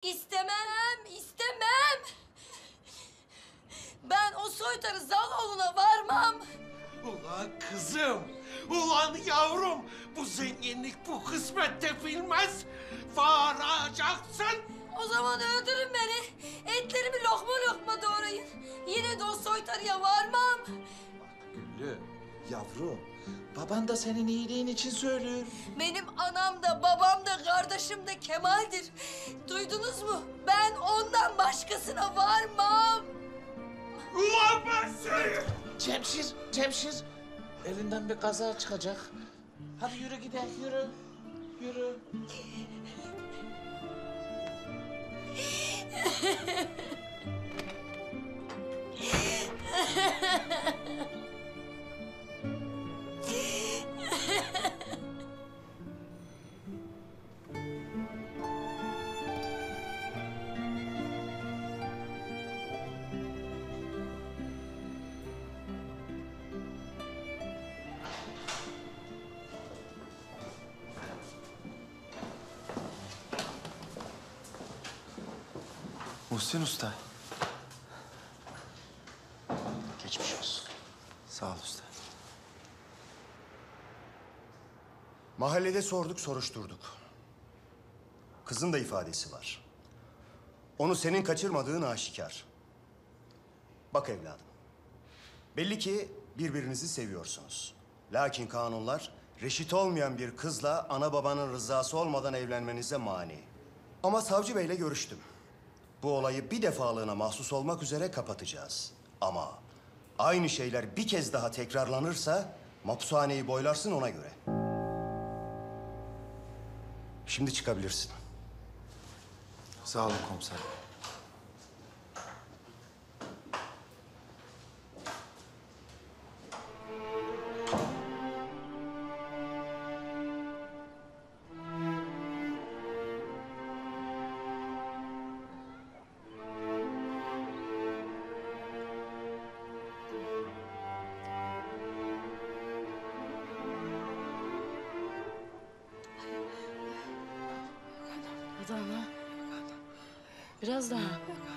İstemem, istemem. Ben o soytarı Zaloğlu'na varmam. Ulan kızım, ulan yavrum, bu zenginlik bu kısmette bilmez. Varacaksın. O zaman öldürün beni. Etlerimi lokma lokma doğrayın. Yine de o soytarıya varmam. Güllü, yavrum, baban da senin iyiliğin için söylüyor. Benim anam da babam da kardeşim de Kemal'dir. Duydunuz mu? Ben ondan başkasına varmam. Ulan ben seni... Cemşir, elinden bir kaza çıkacak. Hadi yürü gidelim, yürü. Muhsin Usta. Geçmiş olsun. Sağ ol usta. Mahallede sorduk, soruşturduk. Kızın da ifadesi var. Onu senin kaçırmadığın aşikar. Bak evladım. Belli ki birbirinizi seviyorsunuz. Lakin kanunlar reşit olmayan bir kızla ana babanın rızası olmadan evlenmenize mani. Ama savcı beyle görüştüm. Bu olayı bir defalığına mahsus olmak üzere kapatacağız. Ama aynı şeyler bir kez daha tekrarlanırsa mapushaneyi boylarsın ona göre. Şimdi çıkabilirsin. Sağ olun komiserim. Hadi ana. Biraz daha.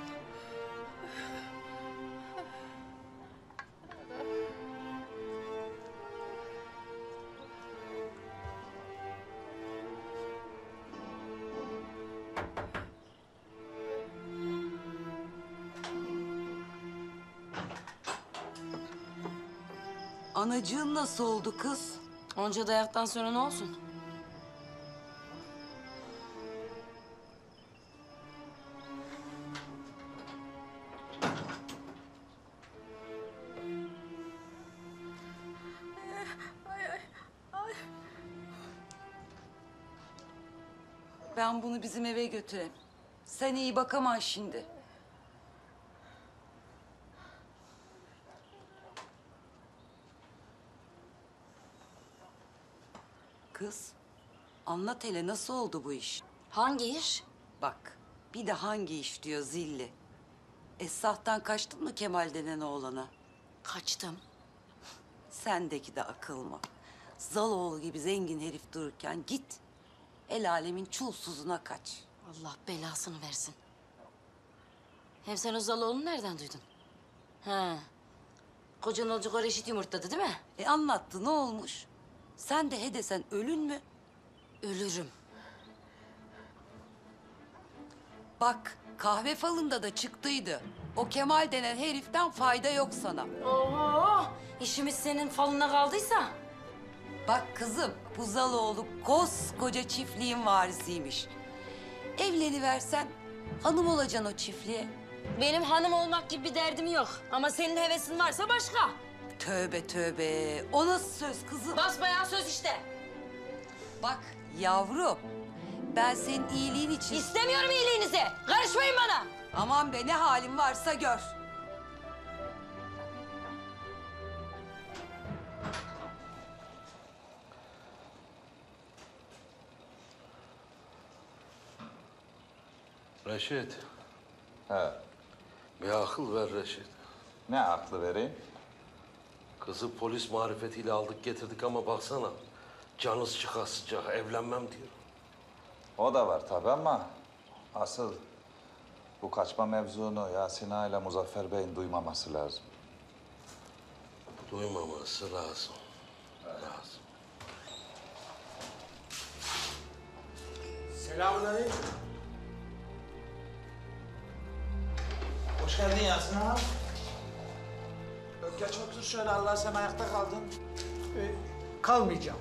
Anacığın nasıl oldu kız? Onca dayaktan sonra ne olsun? Ben bunu bizim eve götüreyim. Sen iyi bakamam şimdi. Kız, anlat hele nasıl oldu bu iş? Hangi iş? Bak, bir de hangi iş diyor zilli. Esrahtan kaçtın mı Kemal denen oğlana? Kaçtım. Sendeki de akıl mı? Zaloğlu gibi zengin herif dururken git. El alemin çulsuzuna kaç. Allah belasını versin. Hem sen o Zaloğlu'nu nereden duydun? Ha. Kocan olacak o Reşit yumurtladı değil mi? Anlattı ne olmuş? Sen de he desen ölün mü? Ölürüm. Bak kahve falında da çıktıydı. O Kemal denen heriften fayda yok sana. Oo, işimiz senin falına kaldıysa. Bak kızım bu Zaloğlu koskoca çiftliğin varisiymiş. Evleniversen hanım olacaksın o çiftliğe. Benim hanım olmak gibi bir derdim yok. Ama senin hevesin varsa başka. Tövbe tövbe. O nasıl söz kızım? Basbayağı söz işte. Bak yavrum ben senin iyiliğin için... İstemiyorum iyiliğinizi. Karışmayın bana. Aman be ne halin varsa gör. Reşit, He. bir akıl ver Reşit. Ne aklı vereyim? Kızı polis marifetiyle aldık getirdik ama baksana. Canınız çıkasıca evlenmem diyor. O da var tabii ama asıl Bu kaçma mevzunu Yasin Ağa ile Muzaffer Bey'in duymaması lazım. Duymaması lazım. Lazım. Selamünaleyküm. Hoş geldin Yasin abi. Geç otur şöyle, Allah sen ayakta kaldın. Kalmayacağım.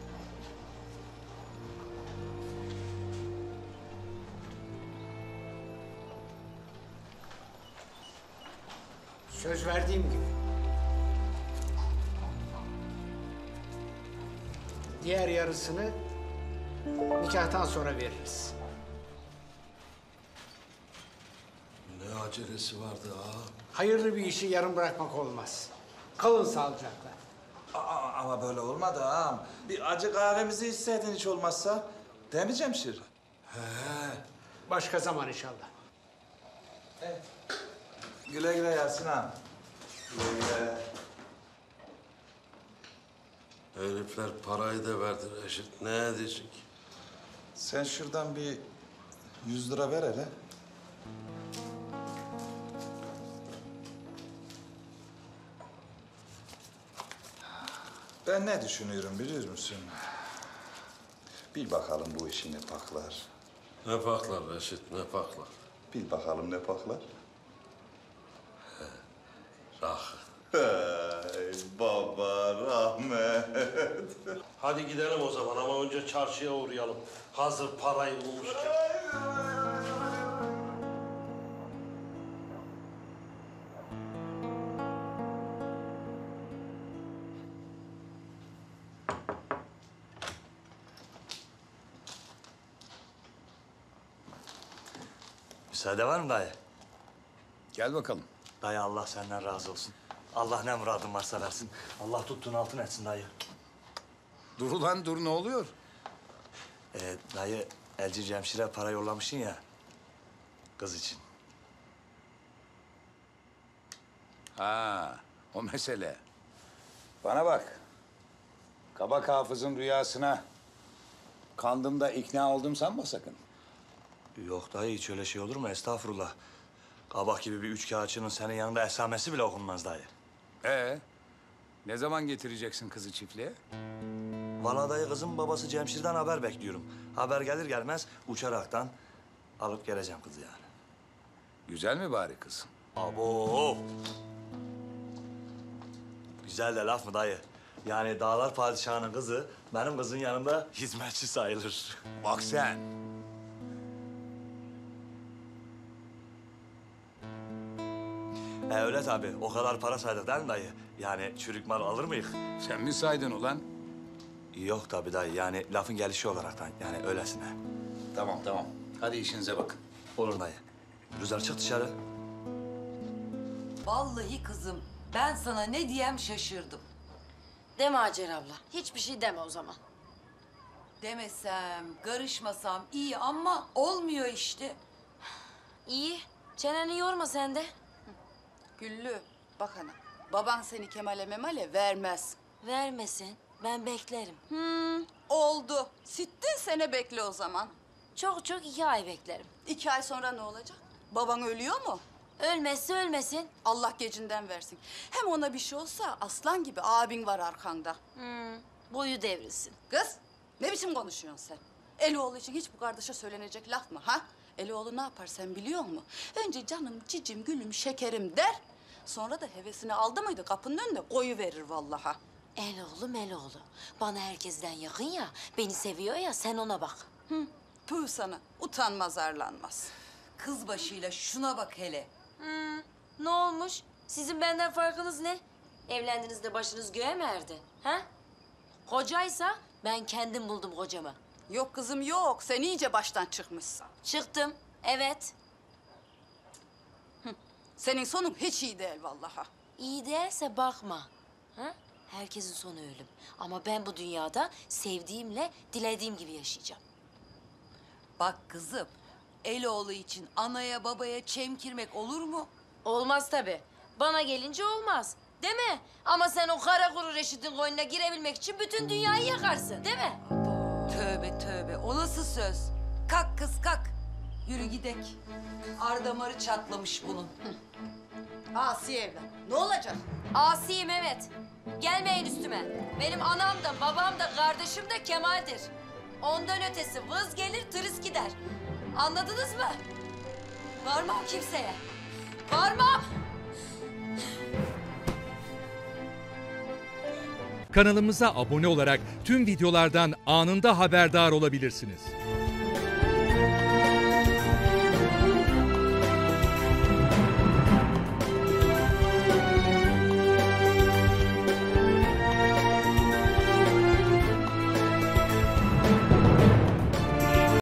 Söz verdiğim gibi. Diğer yarısını nikahtan sonra veririz. Ne acelesi vardı ağa? Hayırlı bir işi yarım bırakmak olmaz. Kalın sağlıcakla. Ama böyle olmadı ağam. Bir acı kahvemizi içseydin hiç olmazsa. Değil mi Cemşir? Başka zaman inşallah. Güle güle Yasin ağam. Güle güle. Herifler parayı da verdi Reşit. Ne edecek? Sen şuradan bir 100 lira ver hele. Ben ne düşünüyorum biliyor musun? Bil bakalım bu işi ne paklar. Ne paklar Reşit, ne paklar? Bil bakalım ne paklar. Rakı. Hey baba rahmet. Hadi gidelim o zaman ama önce çarşıya uğrayalım. Hazır parayı bulmuşken. Müsaade var mı dayı? Gel bakalım. Dayı Allah senden razı olsun. Allah ne muradın varsa versin. Allah tuttuğun altın etsin dayı. Dur ulan dur, ne oluyor? Dayı Elci Cemşir'e para yollamışsın ya. Kız için. Ha, o mesele. Bana bak. Kabak hafızın rüyasına kandım da ikna oldum sanma sakın. Yok dayı hiç öyle şey olur mu? Estağfurullah. Kabak gibi bir üç kağıtçının senin yanında esamesi bile okunmaz dayı. Ne zaman getireceksin kızı çiftliğe? Vallahi dayı kızın babası Cemşir'den haber bekliyorum. Haber gelir gelmez uçaraktan alıp geleceğim kızı yani. Güzel mi bari kız? Abo! Güzel de laf mı dayı? Yani dağlar padişahının kızı benim kızın yanında hizmetçi sayılır. Bak sen. Öyle tabii. O kadar para saydık değil mi dayı? Yani çürük mal alır mıyız? Sen mi saydın ulan? Yok tabii dayı. Yani lafın gelişi olaraktan. Yani öylesine. Tamam tamam. Hadi işinize bakın. Olur dayı. Rüzgar çık dışarı. Vallahi kızım ben sana ne diyem şaşırdım. Deme Hacer abla. Hiçbir şey deme o zaman. Demesem, karışmasam iyi ama olmuyor işte. İyi. Çeneni yorma sen de. Güllü, bak ana. Baban seni Kemal'e memale vermez. Vermesin. Ben beklerim. Oldu. Sittin sene bekle o zaman. Çok çok 2 ay beklerim. 2 ay sonra ne olacak? Baban ölüyor mu? Ölmezse ölmesin. Allah gecinden versin. Hem ona bir şey olsa aslan gibi abin var arkanda. Boyu devrilsin. Kız, ne biçim konuşuyorsun sen? Elioğlu için hiç bu kardeşe söylenecek laf mı ha? Elioğlu ne yapar sen biliyor musun? Önce canım, cicim, gülüm, şekerim der. Sonra da hevesini aldı mıydı kapının önünde koyuverir vallaha. Eloğlu meloğlu. Bana herkesten yakın ya. Beni seviyor ya sen ona bak. Tüh sana, utanmaz arlanmaz. Kız başıyla şuna bak hele. Ne olmuş? Sizin benden farkınız ne? Evlendiniz de başınız göğe mi erdi? Ha? Kocaysa ben kendim buldum kocamı. Yok kızım yok, sen iyice baştan çıkmışsın. Çıktım. Evet. Senin sonun hiç iyi değil vallaha. İyi değilse bakma. Ha? Herkesin sonu ölüm. Ama ben bu dünyada sevdiğimle dilediğim gibi yaşayacağım. Bak kızım, Eloğlu için anaya babaya çemkirmek olur mu? Olmaz tabii. Bana gelince olmaz. Değil mi? Ama sen o kara kuru Reşit'in koynuna girebilmek için bütün dünyayı yakarsın. Değil mi? Tövbe tövbe, o nasıl söz? Kalk kız kalk. Yürü gidek. Ardamarı çatlamış bunun. Asiye evlat. Ne olacak? Asiyim evet. Gelmeyin üstüme. Benim anam da babam da kardeşim de Kemal'dir. Ondan ötesi vız gelir tırıs gider. Anladınız mı? Varmam kimseye. Varmam. Kanalımıza abone olarak tüm videolardan anında haberdar olabilirsiniz.